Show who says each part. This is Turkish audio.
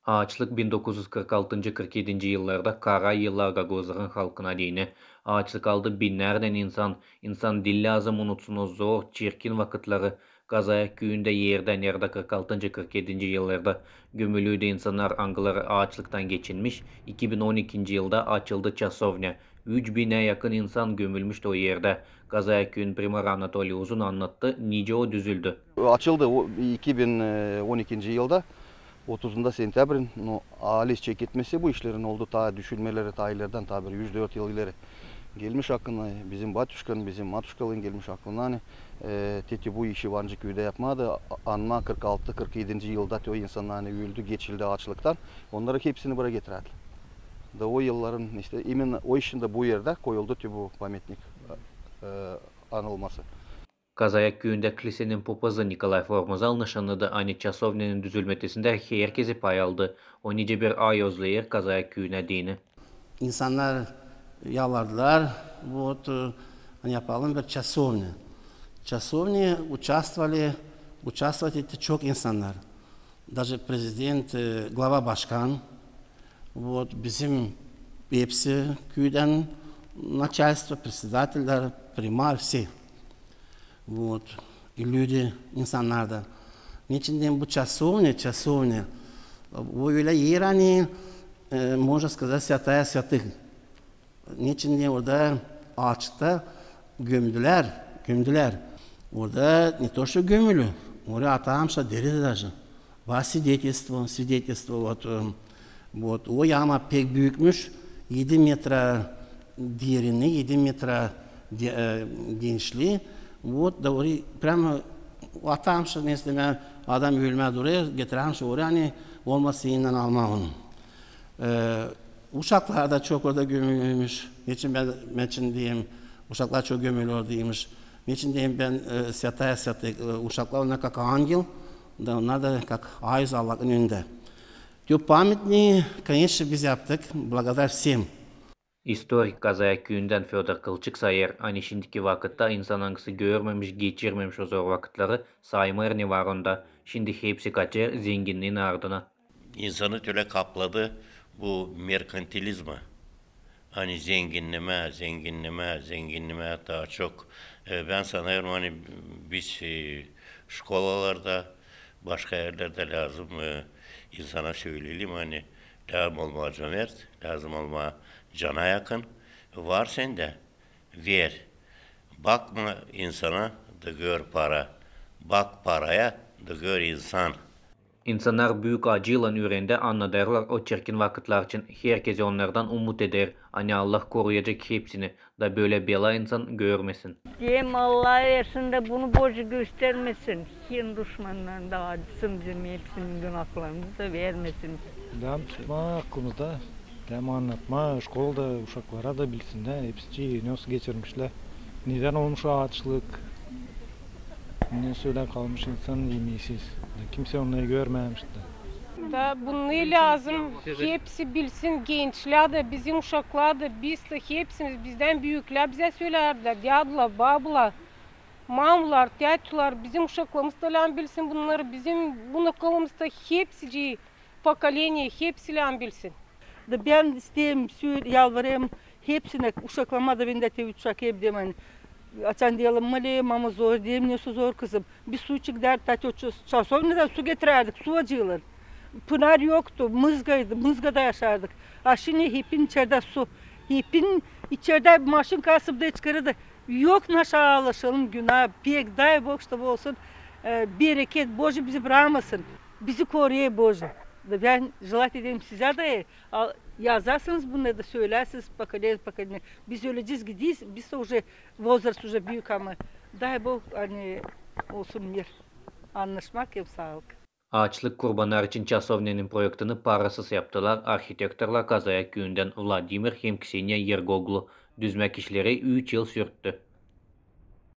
Speaker 1: Ağaçlık 1946-47 yıllarda Kara Yıllar Gagozların halkına dini. Ağaçlık aldı binlerden insan dil lazım unutsunuz zor, çirkin vakitleri. Kazaya köyünde yerden yerde 46-47 yıllarda gömülüydü insanlar angıları ağaçlıktan geçinmiş. 2012 yılda açıldı çasovne. 3000'e yakın insan gömülmüştü o yerde. Kazaya köyün primer Anatoly Uzun anlattı, nice o düzüldü.
Speaker 2: Açıldı 2012 yılda 30'unda sentyabrın alis çekitmesi bu işlerin oldu ta düşünmeleri taylardan tabi 104 yıl ileri gelmiş aklına bizim batuşkan bizim matuşkalın gelmiş aklına hani teti bu işi Vancı köyde yapmadı anma 46-47 yılda o insanlar hani öldü geçildi açlıktan onları hepsini buraya getirdi. Da o yılların işte emin o işin de bu yerde koyuldu bu pametnik anılması.
Speaker 1: Kazayak köyünde kilisenin papazı Nikolay Formazal nişanladı. Ani çasovnenin düzülmetesinde herkesi pay aldı. O nice bir ay özleyir Kazayak köyüne dini.
Speaker 3: İnsanlar yalvardılar. Yapalım bir çasovne. Çasovne участвовать etti çok insanlar. Даже президент, глава başkan, bizim hepsi köyden начальство, председательler, primar, все. И люди, insanlardan. Niçin bu çasovne, bu öyle yer hani, можно сказать, святая святых. Niçin orada ağaçta gömdüler. Orada ne то что gömülü, oraya atağımsa deri даже. Var свидетельство, o yağma pek büyükmüş, 7 metre derinliği, 7 metre genişliği. Da oraya prямо atağımsa mesela adam ölmez oraya, getirmişse oraya hani olması yeniden alma onu. Uşaklar da çok orada gömülmüş. Niçin diyeyim, uşaklar çok gömülü oradaymış. Niçin diyeyim ben святая святых, uşaklar onlar как ангел, da onlar da как ayız Allah'ın önünde. Diyor памятник, конечно, biz yaptık, благодаря всем.
Speaker 1: Historik Kazayak köyünden Fyodor Kılçık sayar. Ani şimdiki vakitte insan hangisi görmemiş, geçirmemiş o zor vakitleri saymır ne var onda. Şimdi hepsi kaçar zenginliğin ardına.
Speaker 4: İnsanı töle kapladı bu merkantilizma. Hani zenginleme daha çok. Ben sanıyorum hani biz şkolalarda başka yerlerde lazım insana söyleyelim hani lazım olma cömert, lazım olma cana yakın. Var sende ver. Bakma insana da gör para. Bak paraya da gör insan.
Speaker 1: İnsanlar büyük acıyla öğrendi anladarlar o çirkin vakitler için herkes onlardan umut eder. Hani Allah koruyacak hepsini da böyle bela insan görmesin.
Speaker 5: Diyem Allah versin de bunu boşu göstermesin. Hin düşmanlarını da acısın bizim hepsinin günahlarını da vermesin.
Speaker 6: Devam tutma aklımızda. Devam anlatma. Şkolda uşaklara da bilsinler. Hepsi nasıl geçirmişler. Neden olmuş o açlık. Ne söyler kalmış insan yemeğisiz. Kimse onları görmemişti.
Speaker 7: Da bunu lazım. Hepsi bilsin gençler de bizim uşaklar da biz de hepsimiz bizden büyükler bize söylerler. Diyadılar, babular, mamlar, tiyatçılar bizim uşaklarımız da bilsin bunları. Bizim bunu kolumuzda hepsi pokoleniye hepsi bilsin.
Speaker 8: Da ben isteyeyim, yalvarayım hepsine uşaklama da ben de te uşak hep demen. Açan diyelim mali mama zor diyeyim ne su zor kızım. Bir su çık der çasovneden su getirerdik su acıyılır. Pınar yoktu mızgaydı mızgada yaşardık. Şimdi hepin içeride su. Hepin içeride maşın kasıp da çıkarırdı. Yok naşa alışalım günah. Pek day boşta olsun. Bereket Bože bizi bırakmasın. Bizi koruyor Bože. Ben желать edeyim size de yazarsınız bunları da söylersiniz поколение. Biz öleceğiz gidiyiz. Biz de уже возраст уже büyük ama дай Bog hani olsun mir. Anlaşmak hep sağlık.
Speaker 1: Ağaçlık kurbanlar için çasovnenin projektini parasız yaptılar. Arhitektörler Kazayak köyünden Vladimir hem Ksenia Yergoglu düzmek işleri 3 yıl sürdü.